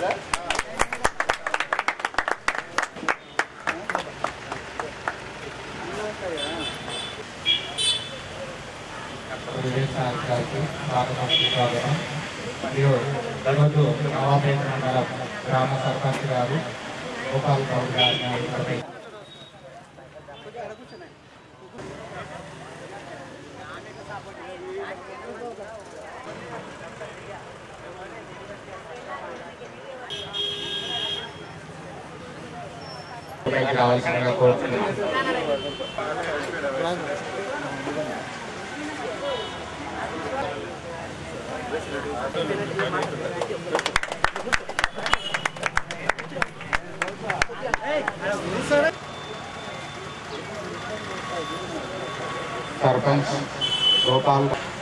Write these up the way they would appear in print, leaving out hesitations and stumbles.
మరియు ఈరోజు నవాబేట్ మండలం గ్రామ సర్పంచ్ గారు గోపాల్ గౌడ్ గారిని రావాల్సిందిగా కోరుతున్నాను. Sarpanch Gopal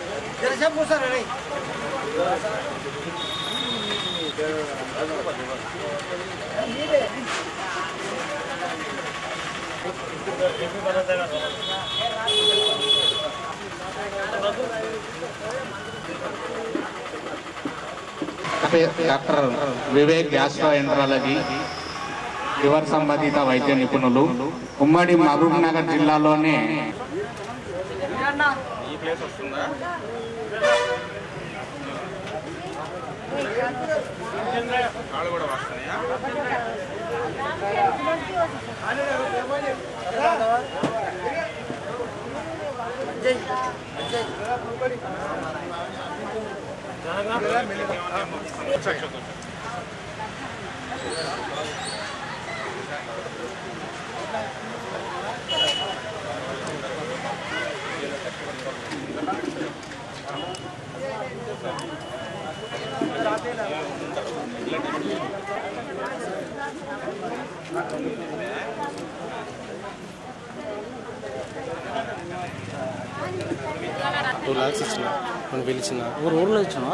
doctor Vivek gastroenterology liver సంబంధిత వైద్య నిపుణులు ఉమ్మడి మహబూబ్ నగర్ జిల్లాలోనే $2 lakhs ఇచ్చిన మనం పిలిచిన ఊర్లో ఇచ్చిన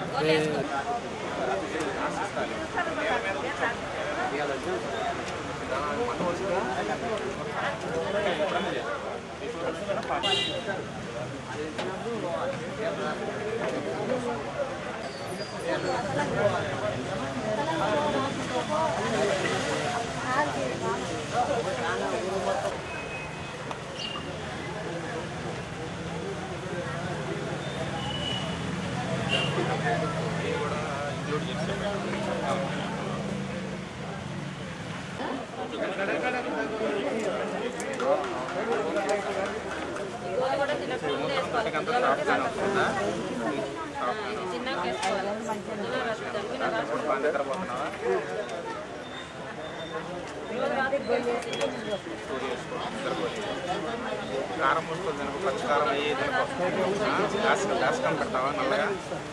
కారం ముసుకొని తినకు పచ్చికారం అయ్యి తినకు గ్యాస్ కనపెడతావా నల్లగా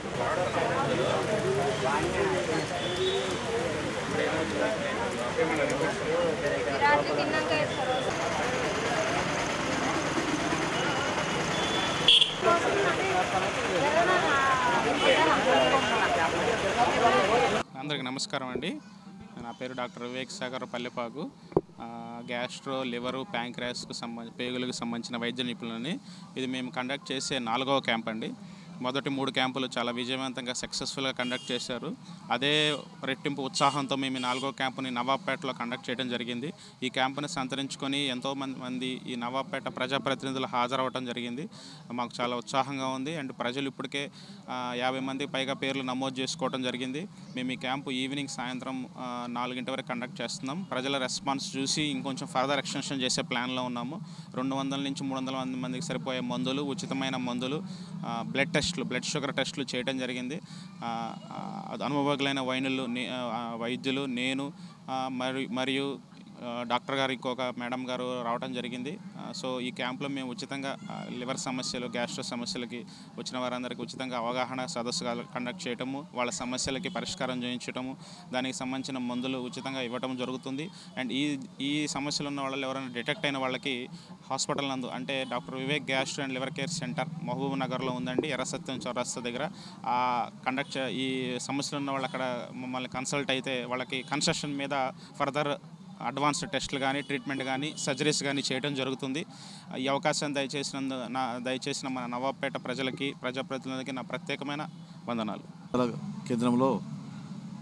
అందరికీ నమస్కారం అండి. నా పేరు doctor Vivek Sagar Pallepagu. Gastro liver ప్యాంక్రాస్కు పేగులకు సంబంధించిన వైద్య నిపుణులని. ఇది మేము కండక్ట్ చేసే 4వ క్యాంప్ అండి. మొదటి 3 క్యాంపులు చాలా విజయవంతంగా సక్సెస్ఫుల్గా కండక్ట్ చేశారు. అదే రెట్టింపు ఉత్సాహంతో మేము 4వ క్యాంపుని నవాబ్పేటలో కండక్ట్ చేయడం జరిగింది. ఈ క్యాంపుని సంతరించుకొని ఎంతోమంది ఈ నవాబ్పేట ప్రజాప్రతినిధులు హాజరవ్వడం జరిగింది. మాకు చాలా ఉత్సాహంగా ఉంది. అండ్ ప్రజలు ఇప్పటికే 50 మందికి పైగా పేర్లు నమోదు చేసుకోవడం జరిగింది. మేము ఈ క్యాంపు ఈవినింగ్ సాయంత్రం 4 గంటల వరకు కండక్ట్ చేస్తున్నాం. ప్రజల రెస్పాన్స్ చూసి ఇంకొంచెం ఫర్దర్ ఎక్స్టెన్షన్ చేసే ప్లాన్లో ఉన్నాము. 200 నుంచి 300 మందికి సరిపోయే మందులు, ఉచితమైన మందులు, బ్లడ్ షుగర్ టెస్టులు చేయడం జరిగింది. అనుభవజ్ఞులైన వైద్యులు, నేను మరియు డాక్టర్ గారు ఇంకొక మేడం గారు రావడం జరిగింది. సో ఈ క్యాంప్లో మేము ఉచితంగా లివర్ సమస్యలు, గ్యాస్ట్రో సమస్యలకి వచ్చిన వారందరికీ ఉచితంగా అవగాహన సదస్సు కండక్ట్ చేయటము, వాళ్ళ సమస్యలకి పరిష్కారం చేయించటము, దానికి సంబంధించిన మందులు ఉచితంగా ఇవ్వటం జరుగుతుంది. అండ్ ఈ సమస్యలు ఉన్న వాళ్ళు ఎవరైనా డిటెక్ట్ అయిన వాళ్ళకి హాస్పిటల్ నందు, అంటే doctor Vivek gastro and liver care centre మహబూబ్ నగర్లో ఉందండి, ఎర్రసత్యం చౌరస్తా దగ్గర. ఈ సమస్యలు ఉన్న వాళ్ళు అక్కడ మమ్మల్ని కన్సల్ట్ అయితే వాళ్ళకి కన్సెషన్ మీద ఫర్దర్ అడ్వాన్స్డ్ టెస్టులు కానీ, ట్రీట్మెంట్ కానీ, సర్జరీస్ కానీ చేయడం జరుగుతుంది. ఈ అవకాశం దయచేసిన మన నవాబ్పేట ప్రజలకి, ప్రజాప్రతినిధులకి నా ప్రత్యేకమైన వందనాలు. కేంద్రంలో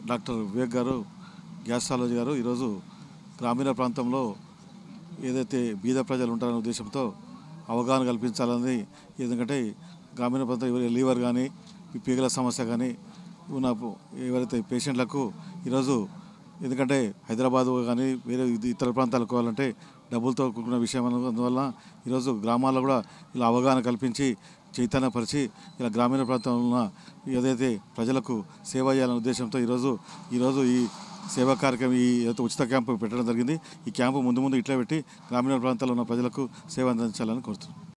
డాక్టర్ వివేక్ గారు గ్యాస్ట్రాలజీ గారు ఈరోజు గ్రామీణ ప్రాంతంలో ఏదైతే బీద ప్రజలు ఉంటారనే ఉద్దేశంతో అవగాహన కల్పించాలని, ఎందుకంటే గ్రామీణ ప్రాంతం లీవర్ కానీ ఈ పీగల సమస్య కానీ ఉన్న ఎవరైతే పేషెంట్లకు ఈరోజు, ఎందుకంటే హైదరాబాద్ కానీ వేరే ఇతర ప్రాంతాలకు పోవాలంటే డబ్బులతో కూడుకున్న విషయం అందువల్ల ఈరోజు గ్రామాల్లో కూడా ఇలా అవగాహన కల్పించి చైతన్యపరిచి ఇలా గ్రామీణ ప్రాంతంలో ఉన్న ఏదైతే ప్రజలకు సేవ చేయాలనే ఉద్దేశంతో ఈరోజు ఈ సేవా కార్యక్రమం ఈ ఉచిత క్యాంపు పెట్టడం జరిగింది. ఈ క్యాంపు ముందు ఇట్లా పెట్టి గ్రామీణ ప్రాంతాల్లో ఉన్న ప్రజలకు సేవ అందించాలని కోరుతున్నాను.